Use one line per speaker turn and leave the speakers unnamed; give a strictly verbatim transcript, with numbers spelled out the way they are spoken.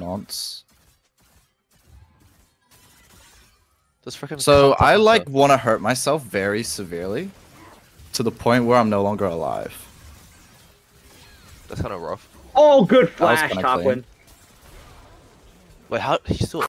nonce.
Just freaking.
So I like want to hurt myself very severely, to the point where I'm no longer alive.
That's kind of rough.
Oh, good
That was
flash,
kinda
top
clean.
win.
Wait, how? He's still.